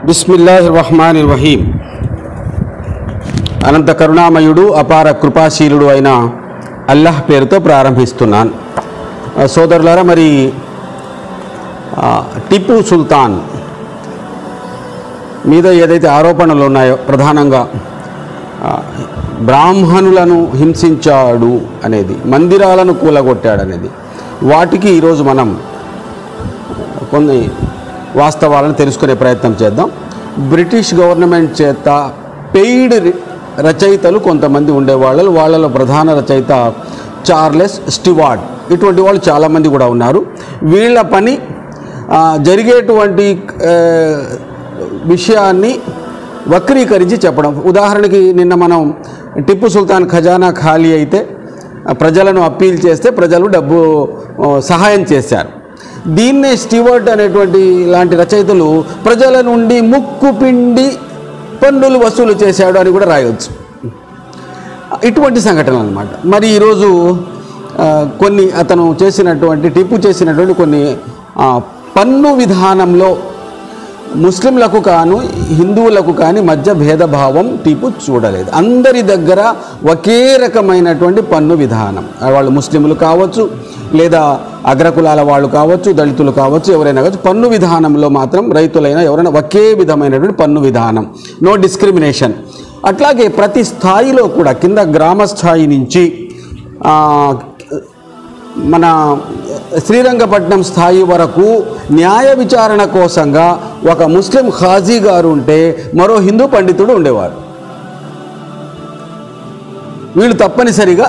బిస్మిల్లాహిర్రహ్మానిర్రహీం. అనంత కరుణామయుడు అపార కృపాశీలుడు అయిన అల్లాహ్ పేరుతో ప్రారంభిస్తున్నాను. సోదరులారా, మరి టిప్పు సుల్తాన్ మీద ఏదైతే ఆరోపణలు ఉన్నాయో, ప్రధానంగా బ్రాహ్మణులను హింసించాడు అనేది, మందిరాలను కూలగొట్టాడనేది, వాటికి ఈరోజు మనం కొన్ని వాస్తవాలను తెలుసుకునే ప్రయత్నం చేద్దాం. బ్రిటిష్ గవర్నమెంట్ చేత పెయిడ్ రచయితలు కొంతమంది ఉండేవాళ్ళు. వాళ్ళలో ప్రధాన రచయిత చార్లెస్ స్టివార్ట్. ఇటువంటి వాళ్ళు చాలామంది కూడా ఉన్నారు. వీళ్ళ పని జరిగేటువంటి విషయాన్ని వక్రీకరించి చెప్పడం. ఉదాహరణకి నిన్న మనం టిప్పు సుల్తాన్ ఖజానా ఖాళీ అయితే ప్రజలను అప్పీల్ చేస్తే ప్రజలు డబ్బు సహాయం చేశారు. దీన్నే స్టివార్ట్ అనేటువంటి లాంటి రచయితలు ప్రజల నుండి ముక్కు పిండి పన్నులు వసూలు చేశాడు అని కూడా రాయవచ్చు. ఇటువంటి సంఘటనలు అన్నమాట. మరి ఈరోజు కొన్ని అతను చేసినటువంటి, టిప్పు చేసినటువంటి కొన్ని పన్ను విధానంలో ముస్లింలకు కాను హిందువులకు కానీ మధ్య భేదభావం టిప్పు చూడలేదు. అందరి దగ్గర ఒకే రకమైనటువంటి పన్ను విధానం. వాళ్ళు ముస్లింలు కావచ్చు, లేదా అగ్రకులాల వాళ్ళు కావచ్చు, దళితులు కావచ్చు, ఎవరైనా కావచ్చు, పన్ను విధానంలో మాత్రం రైతులైనా ఎవరైనా ఒకే విధమైనటువంటి పన్ను విధానం, నో డిస్క్రిమినేషన్. అట్లాగే ప్రతి స్థాయిలో కూడా కింద గ్రామ స్థాయి నుంచి మన శ్రీరంగపట్నం స్థాయి వరకు న్యాయ విచారణ కోసంగా ఒక ముస్లిం ఖాజీ గారు ఉంటే మరో హిందూ పండితుడు ఉండేవారు. వీళ్ళు తప్పనిసరిగా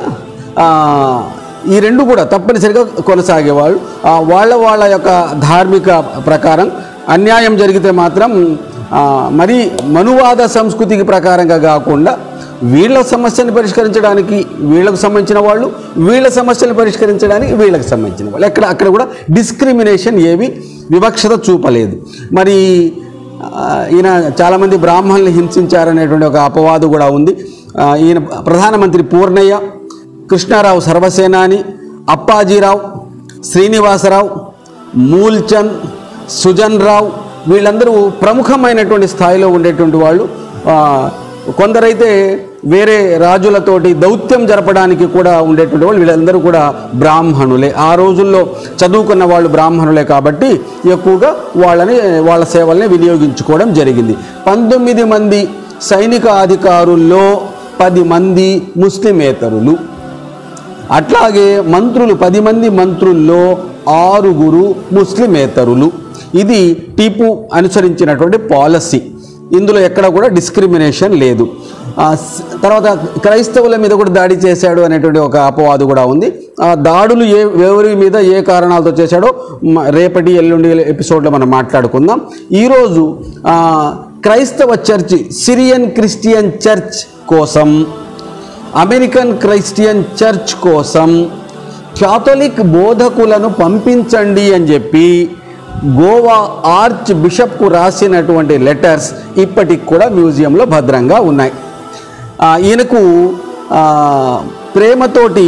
ఈ రెండు కూడా తప్పనిసరిగా కొనసాగేవాళ్ళు. వాళ్ళ యొక్క ధార్మిక ప్రకారం అన్యాయం జరిగితే మాత్రం మరి మనువాద సంస్కృతికి ప్రకారంగా కాకుండా వీళ్ళ సమస్యను పరిష్కరించడానికి వీళ్ళకు సంబంధించిన వాళ్ళు, వీళ్ళ సమస్యలు పరిష్కరించడానికి వీళ్ళకి సంబంధించిన వాళ్ళు. అక్కడ కూడా డిస్క్రిమినేషన్ ఏవి వివక్షత చూపలేదు. మరి ఈయన చాలామంది బ్రాహ్మణుల్ని హింసించారనేటువంటి ఒక అపవాదు కూడా ఉంది. ఈయన ప్రధానమంత్రి పూర్ణయ్య, కృష్ణారావు సర్వసేనాని, అప్పాజీరావు, శ్రీనివాసరావు, మూల్చంద్, సుజన్ రావు, వీళ్ళందరూ ప్రముఖమైనటువంటి స్థాయిలో ఉండేటువంటి వాళ్ళు. కొందరైతే వేరే రాజులతోటి దౌత్యం జరపడానికి కూడా ఉండేటువంటి వాళ్ళు. వీళ్ళందరూ కూడా బ్రాహ్మణులే. ఆ రోజుల్లో చదువుకున్న వాళ్ళు బ్రాహ్మణులే కాబట్టి ఎక్కువగా వాళ్ళ సేవల్ని వినియోగించుకోవడం జరిగింది. 19 మంది సైనిక అధికారుల్లో 10 మంది ముస్లిమేతరులు. అట్లాగే మంత్రులు 10 మంది మంత్రుల్లో 6 ముస్లిమేతరులు. ఇది టిప్పు అనుసరించినటువంటి పాలసీ. ఇందులో ఎక్కడ కూడా డిస్క్రిమినేషన్ లేదు. తర్వాత క్రైస్తవుల మీద కూడా దాడి చేశాడు అనేటువంటి ఒక అపవాదు కూడా ఉంది. ఆ దాడులు ఎవరి మీద ఏ కారణాలతో చేశాడో రేపటి ఎల్లుండి ఎపిసోడ్లో మనం మాట్లాడుకుందాం. ఈరోజు క్రైస్తవ చర్చి, సిరియన్ క్రిస్టియన్ చర్చ్ కోసం, అమెరికన్ క్రిస్టియన్ చర్చ్ కోసం కాథలిక్ బోధకులను పంపించండి అని చెప్పి గోవా ఆర్చ్ బిషప్కు రాసినటువంటి లెటర్స్ ఇప్పటికి కూడా మ్యూజియంలో భద్రంగా ఉన్నాయి. ఈయనకు ప్రేమతోటి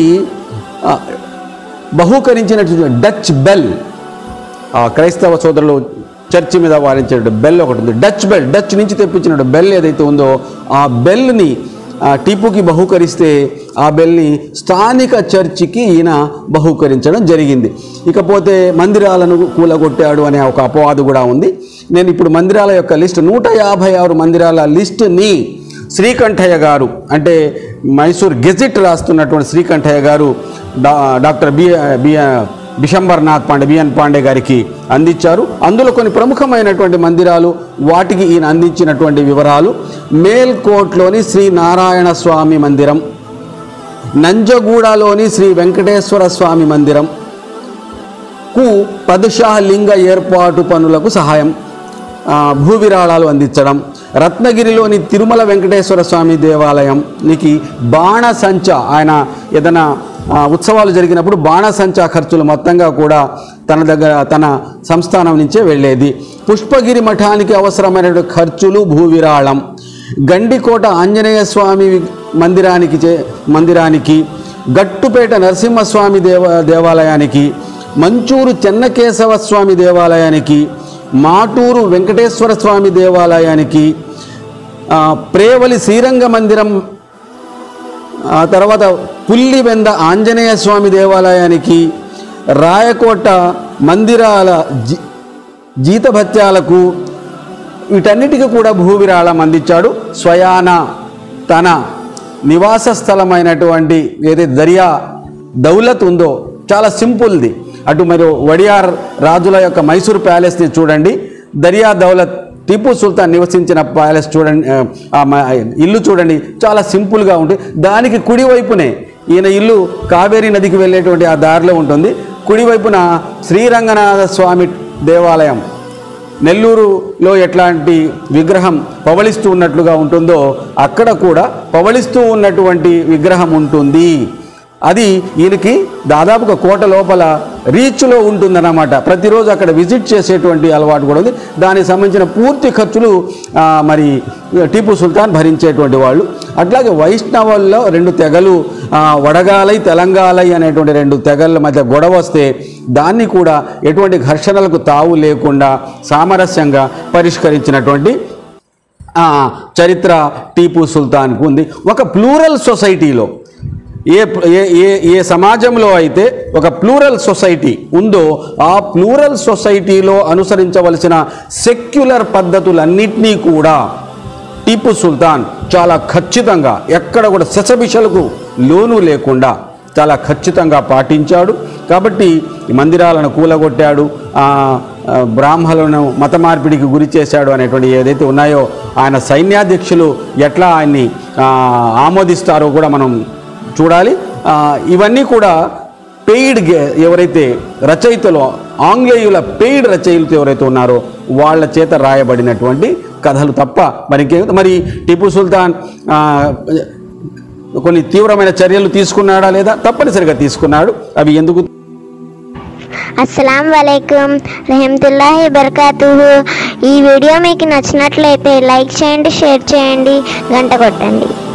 బహూకరించినటువంటి డచ్ బెల్, క్రైస్తవ సోదరులు చర్చి మీద వారించిన బెల్ ఒకటి ఉంది. డచ్ బెల్, డచ్ నుంచి తెప్పించిన బెల్ ఏదైతే ఉందో ఆ బెల్ని టిప్పుకి బహూకరిస్తే ఆ బెల్ని స్థానిక చర్చికి ఈయన బహూకరించడం జరిగింది. ఇకపోతే మందిరాలను కూలగొట్టాడు అనే ఒక అపవాదు కూడా ఉంది. నేను ఇప్పుడు మందిరాల యొక్క లిస్ట్, 156 మందిరాల లిస్టుని శ్రీకంఠయ్య గారు, అంటే మైసూర్ గెజిట్ రాస్తున్నటువంటి శ్రీకంఠయ్య గారు డాక్టర్ బిశంబర్నాథ్ పాండే, బిఎన్ పాండే గారికి అందించారు. అందులో కొన్ని ప్రముఖమైనటువంటి మందిరాలు, వాటికి ఈయన అందించినటువంటి వివరాలు: మేల్కోట్లోని శ్రీ నారాయణ స్వామి మందిరం, నంజగూడలోని శ్రీ వెంకటేశ్వర స్వామి మందిరం కు 10 లింగ ఏర్పాటు పనులకు సహాయం, భూ విరాళాలు అందించడం, రత్నగిరిలోని తిరుమల వెంకటేశ్వర స్వామి దేవాలయంకి బాణసంచా, ఆయన ఏదైనా ఉత్సవాలు జరిగినప్పుడు బాణసంచా ఖర్చులు మొత్తంగా కూడా తన సంస్థానం నుంచే వెళ్ళేది. పుష్పగిరి మఠానికి అవసరమైన ఖర్చులు, భూ విరాళం, గండికోట ఆంజనేయ స్వామి మందిరానికి, గట్టుపేట నరసింహస్వామి దేవాలయానికి, మంచూరు చెన్నకేశవ స్వామి దేవాలయానికి, మాటూరు వెంకటేశ్వర స్వామి దేవాలయానికి, ప్రేవలి శ్రీరంగ మందిరం, తర్వాత పుల్లివెంద ఆంజనేయ స్వామి దేవాలయానికి, రాయకోట మందిరాల జీతభత్యాలకు, వీటన్నిటికీ కూడా భూ విరాళం అందించాడు. స్వయాన తన నివాస స్థలమైనటువంటి ఏదైతే దరియా దౌలత్ ఉందో చాలా సింపుల్ది. అటు మరి వడియార్ రాజుల యొక్క మైసూర్ ప్యాలెస్ని చూడండి, దరియా దౌలత్ టిప్పు సుల్తాన్ నివసించిన ప్యాలెస్ చూడండి, ఇల్లు చూడండి, చాలా సింపుల్గా ఉంటుంది. దానికి కుడివైపునే ఈయన ఇల్లు కావేరీ నదికి వెళ్ళేటువంటి ఆ దారిలో ఉంటుంది. కుడివైపున శ్రీరంగనాథ స్వామి దేవాలయం, నెల్లూరులో ఎట్లాంటి విగ్రహం పవళిస్తూ ఉన్నట్లుగా ఉంటుందో అక్కడ కూడా పవళిస్తూ ఉన్నటువంటి విగ్రహం ఉంటుంది. అది ఈయనకి దాదాపుగా కోట లోపల రీచ్లో ఉంటుందన్నమాట. ప్రతిరోజు అక్కడ విజిట్ చేసేటువంటి అలవాటు కూడా ఉంది. దానికి సంబంధించిన పూర్తి ఖర్చులు మరి టిప్పు సుల్తాన్ భరించేటువంటి వాళ్ళు. అట్లాగే వైష్ణవుల్లో 2 తెగలు, వడగాలై తెలంగాలై అనేటువంటి 2 తెగల మధ్య గొడవ వస్తే దాన్ని కూడా ఎటువంటి ఘర్షణలకు తావు లేకుండా సామరస్యంగా పరిష్కరించినటువంటి చరిత్ర టిప్పు సుల్తాన్కు ఉంది. ఒక ప్లూరల్ సొసైటీలో ఏ సమాజంలో అయితే ఒక ప్లూరల్ సొసైటీ ఉందో ఆ ప్లూరల్ సొసైటీలో అనుసరించవలసిన సెక్యులర్ పద్ధతులన్నింటినీ కూడా టిప్పు సుల్తాన్ చాలా ఖచ్చితంగా, ఎక్కడ కూడా శశబిషలకు లోను లేకుండా చాలా ఖచ్చితంగా పాటించాడు. కాబట్టి మందిరాలను కూలగొట్టాడు, బ్రాహ్మణులను మత మార్పిడికి గురి చేశాడు అనేటువంటి ఏదైతే ఉన్నాయో ఆయన సైన్యాధ్యక్షులు ఎట్లా ఆయన్ని ఆమోదిస్తారో కూడా మనం చూడాలి. ఇవన్నీ కూడా పెయిడ్ ఎవరైతే రచయితలో ఆంగ్లేయుల పెయిడ్ రచయితలు ఎవరైతే ఉన్నారో వాళ్ళ చేత రాయబడినటువంటి కథలు తప్ప మరి టిప్పు సుల్తాన్ కొన్ని తీవ్రమైన చర్యలు తీసుకున్నాడా లేదా? తప్పనిసరిగా తీసుకున్నాడు. అవి ఎందుకు? అస్సలాము అలైకుం రహమతుల్లాహి బర్కాతుహు. ఈ వీడియో మీకు నచ్చినట్లయితే లైక్ చేయండి, షేర్ చేయండి, గంట కొట్టండి.